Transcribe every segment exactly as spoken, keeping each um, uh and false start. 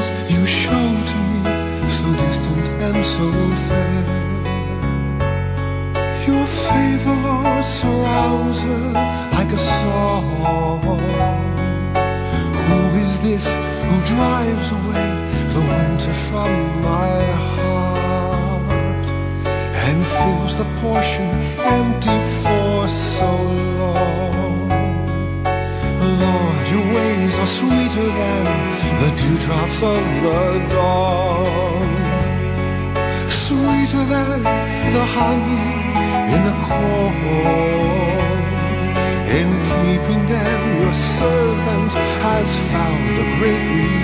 things you show to me, so distant and so fair. Your favor, Lord, surrounds us like a song. Who is this who drives away the winter from my heart, and fills the portion empty for so long? Lord, your ways are sweeter than the dewdrops of the dawn, sweeter than the honey in the corn. In keeping them, your servant has found a great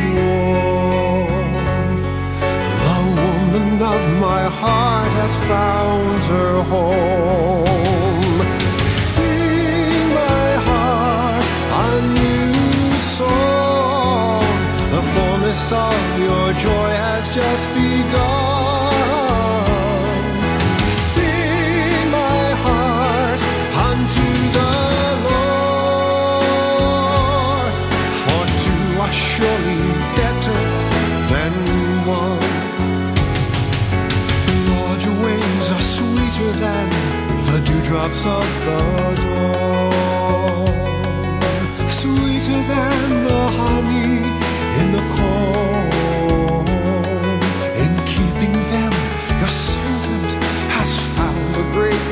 reward. The woman of my heart has found her home. Sing, my heart, a new song. The fullness of your joy has just begun. Sing, my heart, unto the Lord, for two are surely better than one. Lord, your ways are sweeter than the dewdrops of the dawn, sweeter than the honey in the corn. In keeping them, your servant has found a great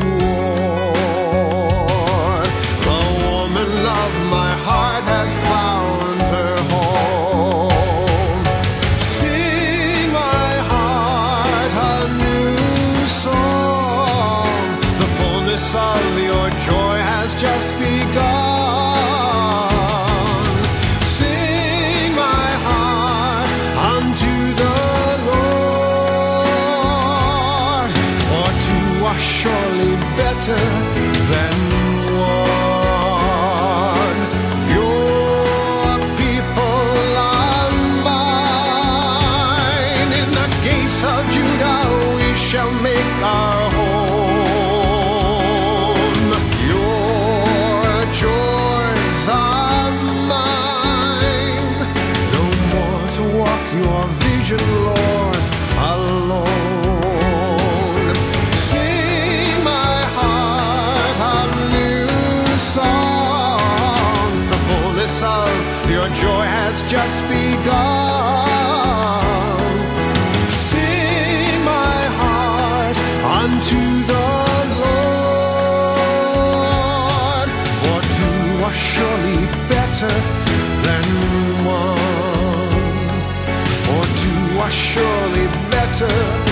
reward. The woman of my heart has found her home. Sing, my heart, a new song. The fullness of your joy has just begun. Sing, my heart, unto the Lord, for two are surely better than one. Your people are mine. In the gates of Judah we shall make our home. Your joys are mine. No more to walk your vision, Lord, alone. Sing, my heart, a new song. The fullness of your joy has just begun. Sing, my heart, unto the Lord, for two are surely better than one, for two are surely better